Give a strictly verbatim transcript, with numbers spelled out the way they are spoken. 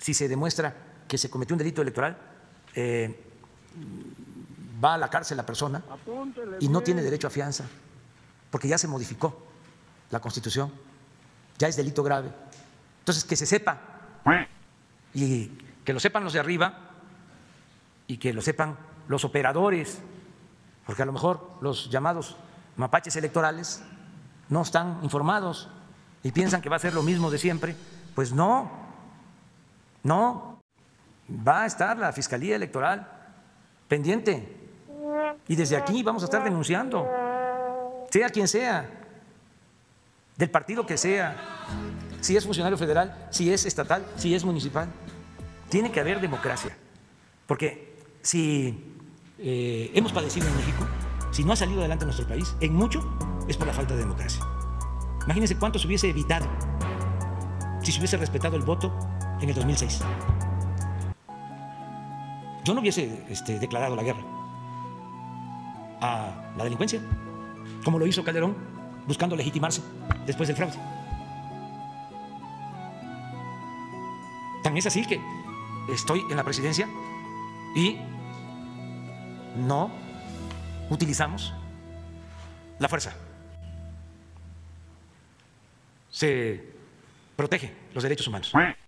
si se demuestra que se cometió un delito electoral, eh, va a la cárcel la persona y no tiene derecho a fianza, porque ya se modificó la Constitución, ya es delito grave. Entonces, que se sepa, y que lo sepan los de arriba y que lo sepan los operadores, porque a lo mejor los llamados mapaches electorales no están informados y piensan que va a ser lo mismo de siempre. Pues no, no, va a estar la Fiscalía Electoral pendiente y desde aquí vamos a estar denunciando, sea quien sea, del partido que sea, si es funcionario federal, si es estatal, si es municipal. Tiene que haber democracia, porque si eh, hemos padecido en México, si no ha salido adelante nuestro país, en mucho es por la falta de democracia. Imagínense cuánto se hubiese evitado si se hubiese respetado el voto en el dos mil seis. Yo no hubiese este, declarado la guerra a la delincuencia, como lo hizo Calderón, buscando legitimarse después del fraude. Tan es así que estoy en la presidencia y no utilizamos la fuerza. Se protege los derechos humanos.